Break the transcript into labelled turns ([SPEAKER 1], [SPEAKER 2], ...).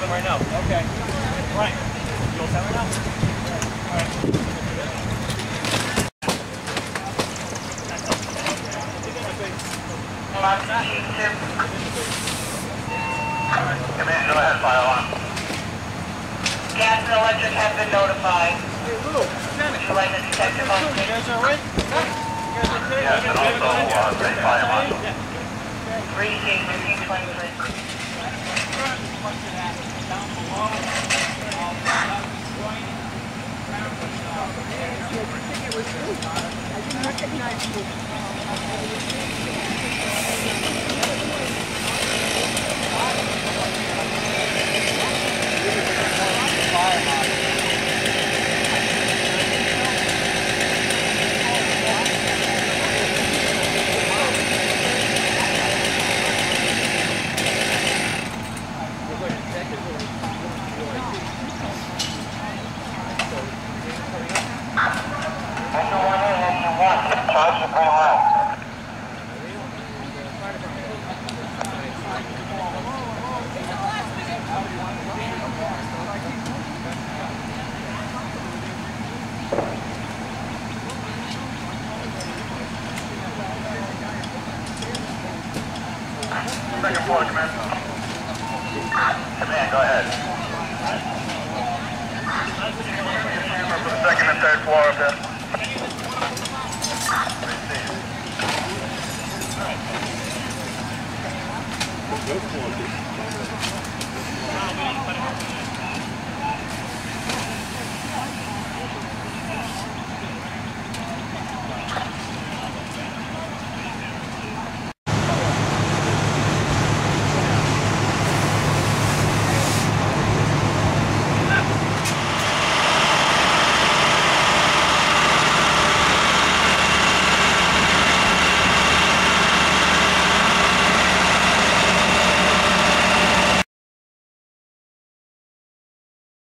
[SPEAKER 1] them right now. Okay. Right. You all set right now? All right.
[SPEAKER 2] Command, go ahead, fire alarm. Gas and electric have been notified. Would you like a detective on scene?
[SPEAKER 1] You guys all right? You guys okay?
[SPEAKER 2] Yes, and also ready fire marshal.
[SPEAKER 3] 3-15-23.
[SPEAKER 2] Charge the green light. Second floor, command. Command, go ahead. For the second and third floor up there.
[SPEAKER 1] Go for it.